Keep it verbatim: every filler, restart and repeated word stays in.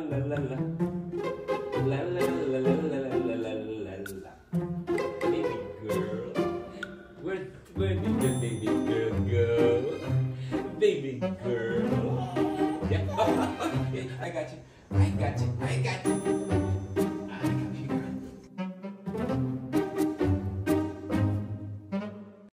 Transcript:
la la. La la la la la la la la la la. Baby girl, where where did your baby girl go? Baby girl, yeah, I got you, I got you, I got you.